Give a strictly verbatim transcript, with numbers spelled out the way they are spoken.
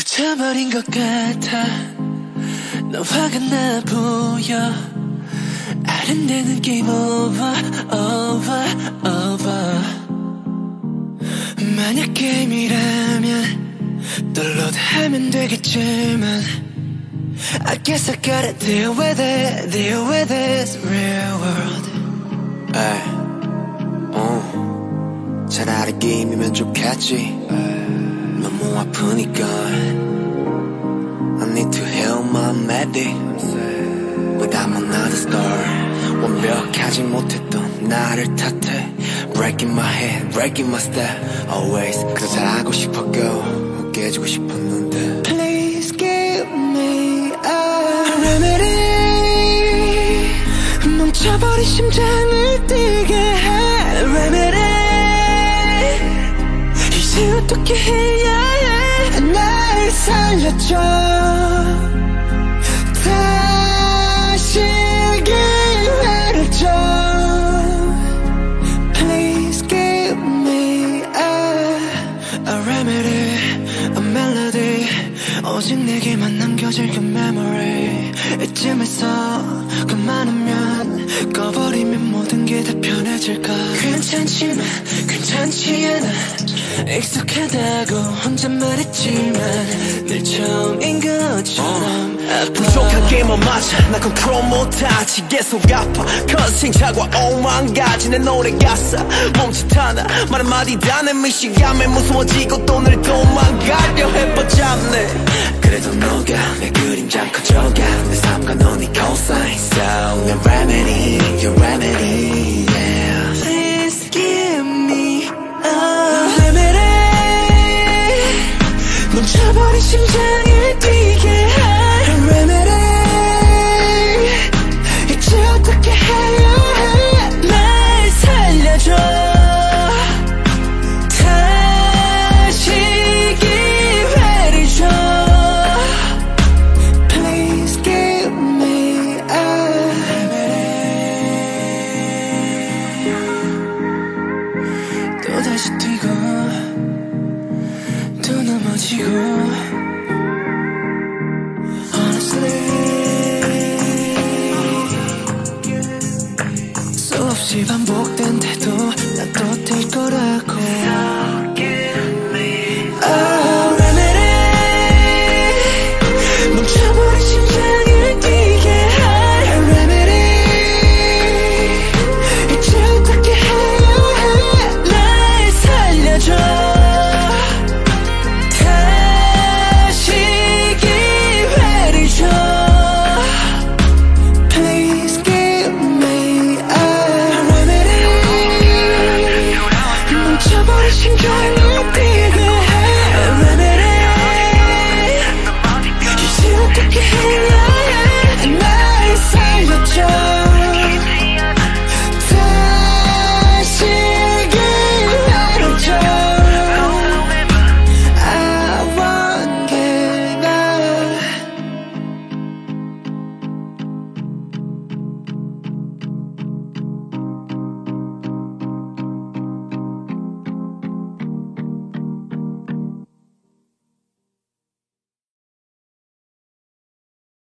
놓쳐버린 것 같아. 너 화가 나 보여. 아른대는 게임 오버 오버 오버. 만약 게임이라면 다운로드하면 되겠지만 I guess I gotta deal with it, deal with this real world. 에이, 어, 차라리 게임이면 좋겠지. 너무 아프니까 I need to heal my melody But I'm another star. 완벽하지 못했던 나를 탓해. Breaking my head, breaking my step Always 그저 잘하고 싶었고 깨지고 싶었는데 Please give me a remedy. 멈춰버린 심장을 뛰게 해 remedy. 이제 어떻게 해야 해. 날 살려줘. 다시 기회를 줘. Please give me a, a remedy, a melody. 오직 내게만 남겨질 그 memory. 이쯤에서 그만하면 꺼버리면 모든 게 다 편해질까. 괜찮지만 괜찮지 않아. 익숙하다고 혼자 말했지만 늘 처음인 것처럼 아파. 부족하게만 맞아. 나 컨트롤 못하지. 계속 아파. 컨생 자과 오만 가지 내 노래 가사 멈칫 하나 말 한마디 다 내 미시감에 무서워지고 또 늘 도망가려 해보잡네. 그래도 너가 내 그림자 커져가. 내 삶과 넌 네 cosign So 내 remedy, your remedy yeah. Please give me a remedy. 멈춰버린 심장을 뛰게 해 remedy. 이제 어떻게 해야 해. 날 살려줘. 다시 기회를 줘. Please give me a remedy. 또다시 뛰고 또 넘어지고 수없이 반복된데도 난 또 뛸 거라고. So give me a remedy. 멈춰버린 심장을 뛰게 해 remedy. 이제 어떻게 해야 해. 날 살려줘. 다시 기회를 줘. Please give me a 멈춰버린 심장을 뛰게